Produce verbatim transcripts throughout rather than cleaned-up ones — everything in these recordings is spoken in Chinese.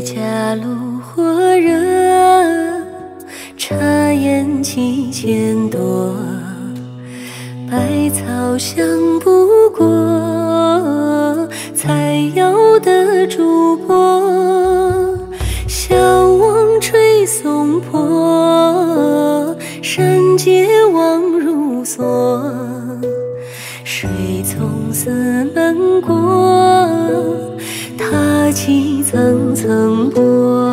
家炉火热，茶烟几千朵，百草香不过采药的竹帛。小望吹松坡，山阶望如梭，水从寺门过，踏起层层波。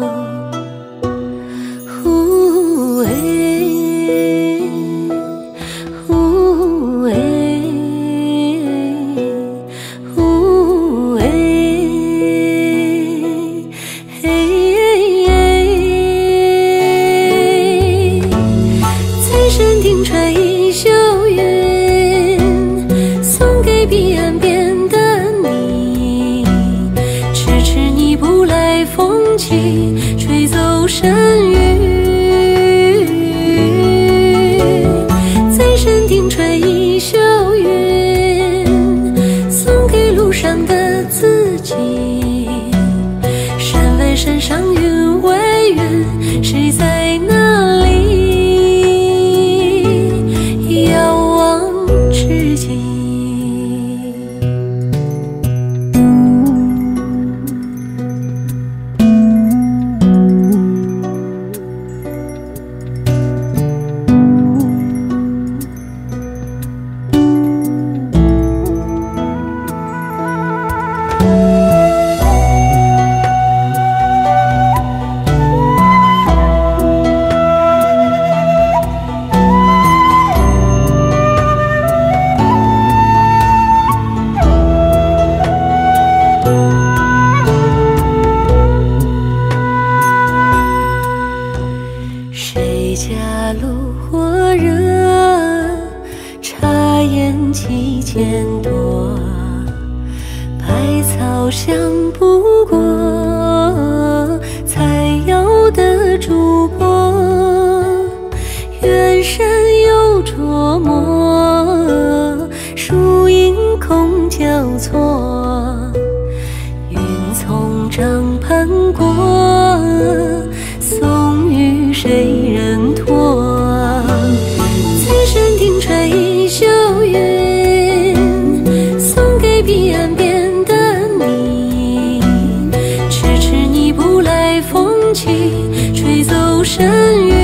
呼哎，呼哎，呼哎，嘿哎，在山顶穿一袖云，送给彼岸边的你。迟迟你不来，风起吹走山雨。在山顶穿一袖云，送给路上的自己。山外山上云外云，谁在哪里遥望至极。谁家炉火热，茶烟几千朵，百草香不过采药的竹帛。远山有琢磨，树影空交错，云从帐畔过，送与谁人托？在山顶穿一袖云，送给彼岸边的你。迟迟你不来，风起吹走山雨。